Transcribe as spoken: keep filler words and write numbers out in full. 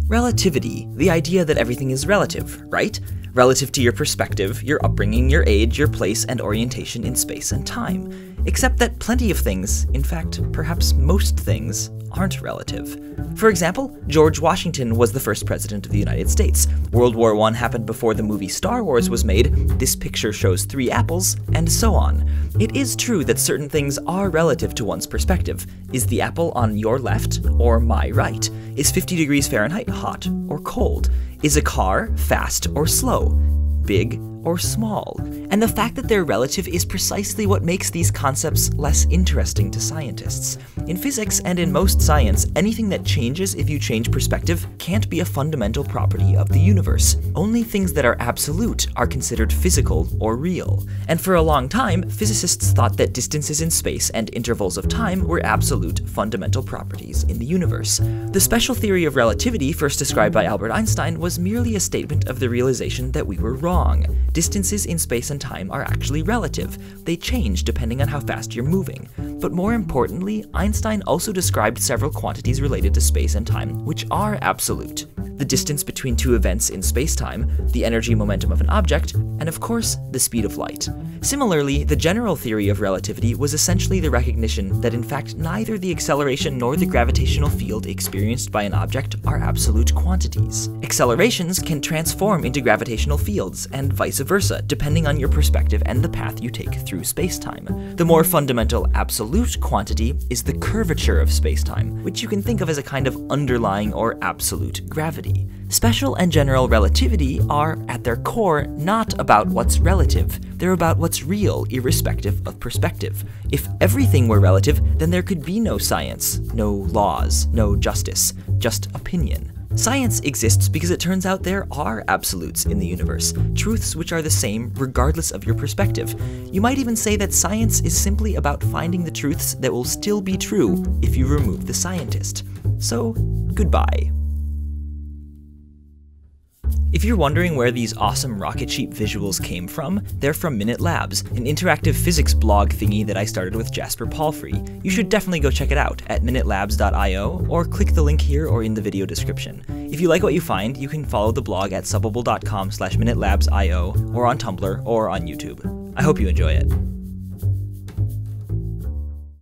Relativity, the idea that everything is relative, right? Relative to your perspective, your upbringing, your age, your place, and orientation in space and time. Except that plenty of things, in fact, perhaps most things, aren't relative. For example, George Washington was the first president of the United States. World War One happened before the movie Star Wars was made, this picture shows three apples, and so on. It is true that certain things are relative to one's perspective. Is the apple on your left or my right? Is fifty degrees Fahrenheit hot or cold? Is a car fast or slow? Big or small? And the fact that they're relative is precisely what makes these concepts less interesting to scientists. In physics and in most science, anything that changes if you change perspective can't be a fundamental property of the universe. Only things that are absolute are considered physical or real. And for a long time, physicists thought that distances in space and intervals of time were absolute fundamental properties in the universe. The special theory of relativity, first described by Albert Einstein, was merely a statement of the realization that we were wrong. Distances in space and time are actually relative. They change depending on how fast you're moving. But more importantly, Einstein also described several quantities related to space and time, which are absolute. The distance between two events in space-time, the energy momentum of an object, and of course, the speed of light. Similarly, the general theory of relativity was essentially the recognition that in fact neither the acceleration nor the gravitational field experienced by an object are absolute quantities. Accelerations can transform into gravitational fields, and vice versa, depending on your perspective and the path you take through space-time. The more fundamental absolute quantity is the curvature of space-time, which you can think of as a kind of underlying or absolute gravity. Special and general relativity are, at their core, not about what's relative. They're about what's real, irrespective of perspective. If everything were relative, then there could be no science, no laws, no justice, just opinion. Science exists because it turns out there are absolutes in the universe, truths which are the same regardless of your perspective. You might even say that science is simply about finding the truths that will still be true if you remove the scientist. So, goodbye. If you're wondering where these awesome rocket sheep visuals came from, they're from Minute Labs, an interactive physics blog thingy that I started with Jasper Palfrey. You should definitely go check it out at minute labs dot i o or click the link here or in the video description. If you like what you find, you can follow the blog at subbable dot com slash minute labs i o or on Tumblr or on YouTube. I hope you enjoy it.